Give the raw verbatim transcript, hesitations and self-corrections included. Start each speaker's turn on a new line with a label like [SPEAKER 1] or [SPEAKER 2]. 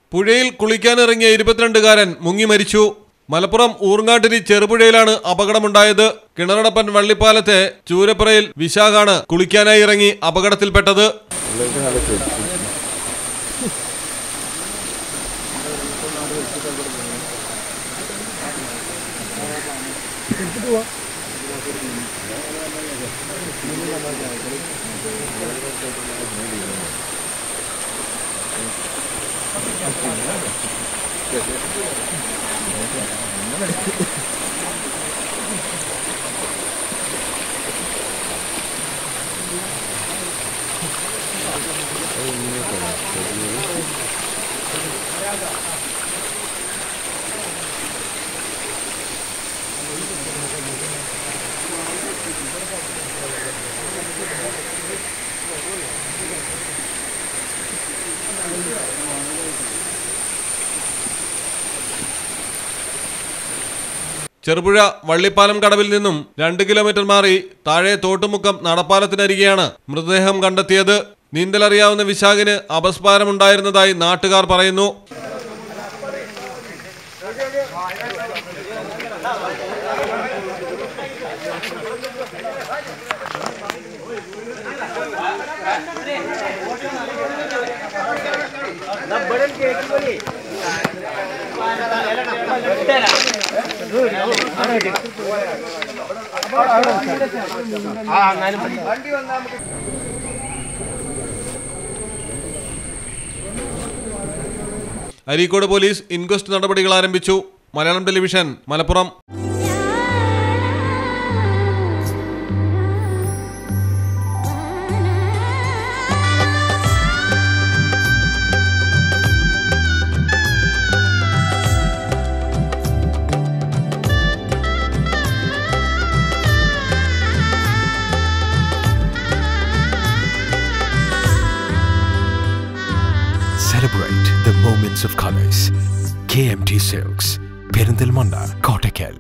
[SPEAKER 1] പുഴയിൽ കുളിക്കാനിറങ്ങിയ ഇരുപത്തിരണ്ടുകാരൻ മുങ്ങി മരിച്ചു. മലപ്പുറം ഊർങ്ങാട്ടിരി ചെറുപുഴയിലാണ് അപകടമുണ്ടായത്. കിണറടപ്പൻ വള്ളിപ്പാലത്തെ ചൂരപ്പുറയിൽ വിശാഖാണ് കുളിക്കാനായി ഇറങ്ങി അപകടത്തിൽപ്പെട്ടത്. ചെറുപുഴ വള്ളിപ്പാലം കടവിൽ നിന്നും രണ്ട് കിലോമീറ്റർ മാറി താഴെ തോട്ടുമുക്കം നടപ്പാലത്തിനരികെയാണ് മൃതദേഹം കണ്ടെത്തിയത്. നീന്തലറിയാവുന്ന വിശാഖിന് അപസ്മാരമുണ്ടായിരുന്നതായി നാട്ടുകാർ പറയുന്നു. അരീക്കോട് പോലീസ് ഇൻക്വസ്റ്റ് നടപടികൾ ആരംഭിച്ചു. Malayalam television, Malappuram.
[SPEAKER 2] Celebrate the moments of colors. K M T Silks, Perindalmanda, Kottakkal.